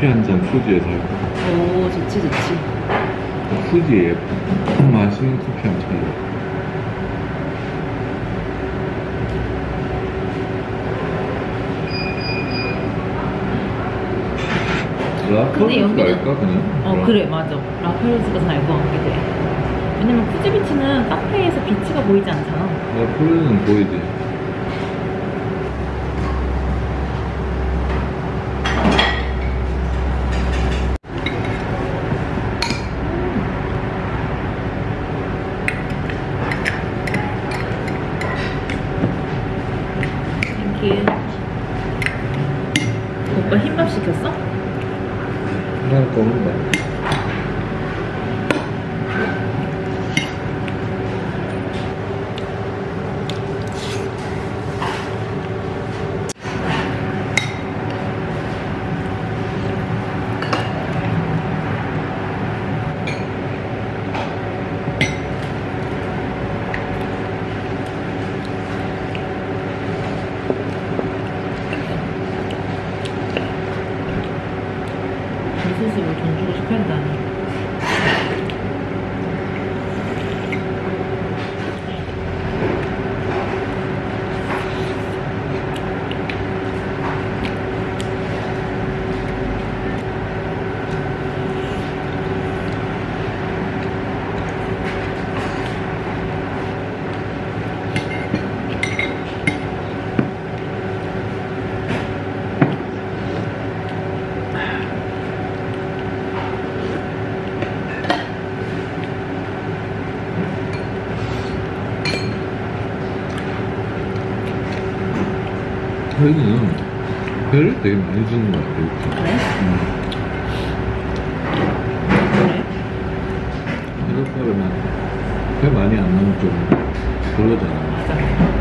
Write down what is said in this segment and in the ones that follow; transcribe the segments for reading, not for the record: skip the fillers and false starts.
커피 한 잔 푸지에 살고. 오, 좋지, 좋지. 푸지에 맛있는 커피 한 잔. 근데 라파루스 여기는 갈까 그냥? 그래, 맞아. 라파루스가 잘 것 같기도 해. 왜냐면 푸지비치는 카페에서 비치가 보이지 않잖아. 라파루스는 보이지. 땡큐. 오빠 흰밥 시켰어? 난 검은 밥. 이 스스로 돈 주고 시켰다니. 여기는 회를 되게 많이 주는 것 같아. 이렇게. 그래? 그래? 이렇게 회 많이 안 넣으면 좀 그러잖아. 맞아.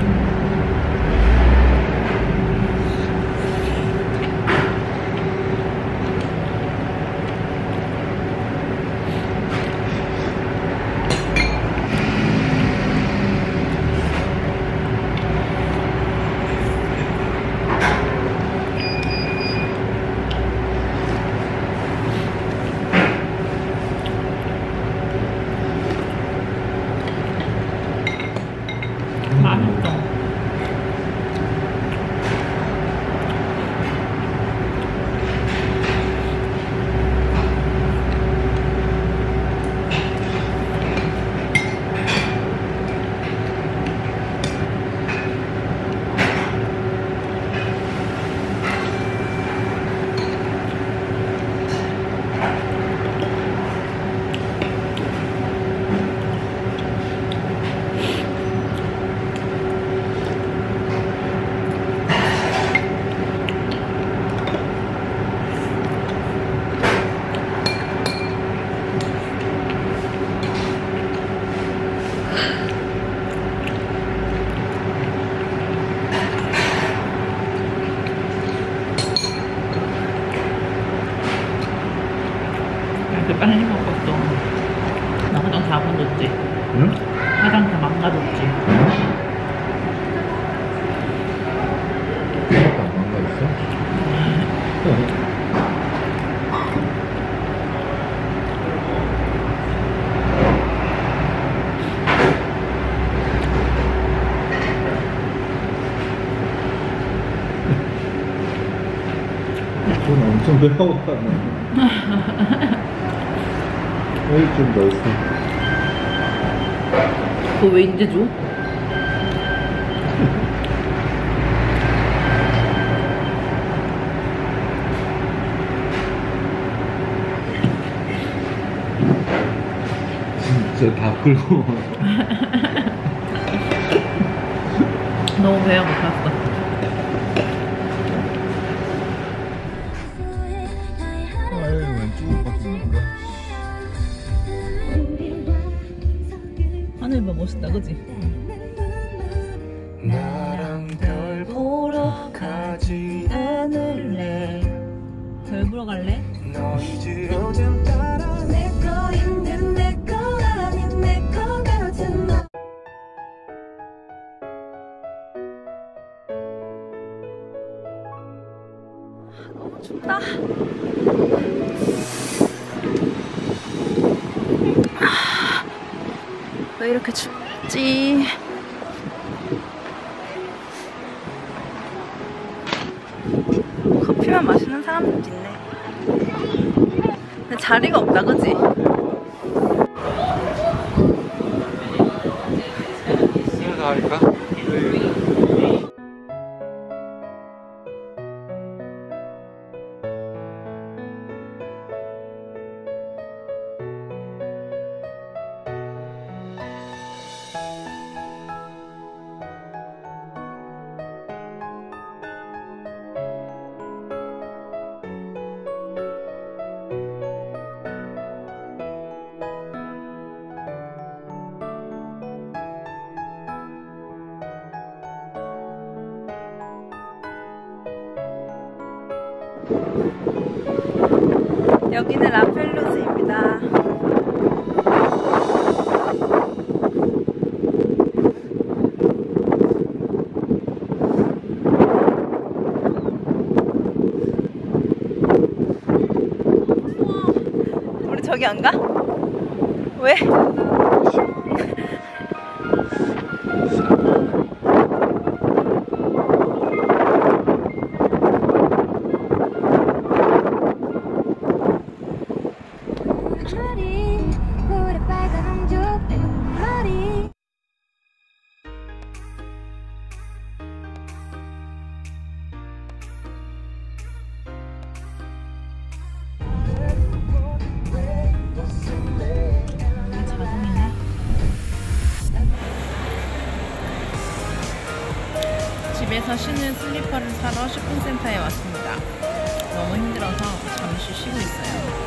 맛있어. 이렇게 빨리 먹었어. 나 화장 다 건졌지? 응? 화장 다 망가졌지? 하나도 안 망가졌어? 돈 엄청 배워가네. 여기 좀 넣었어. 그거 왜 이제 줘? 진짜 다 끌고. 너무 배가 고팠어. 아유, 왼쪽으로 바뀌니까. 하늘 봐, 멋있다, 그치? 나랑 별 보러 가지 않을래. 별 보러 갈래? 너희들 요즘 따라 내 거인데 내 거 아닌 내 거 같은 너. 너무 춥다. 왜 이렇게 춥지? 커피만 마시는 사람들도 있네. 근데 자리가 없다, 그지? 그래서 하니까? 여기는 라펠루즈입니다. 우리 저기 안 가? 왜? 머리 볼에 빨간 옹주 머리 이게 자동이네. 집에서 신은 슬리퍼를 사러 쇼핑센터에 왔습니다. 너무 힘들어서 잠시 쉬고 있어요.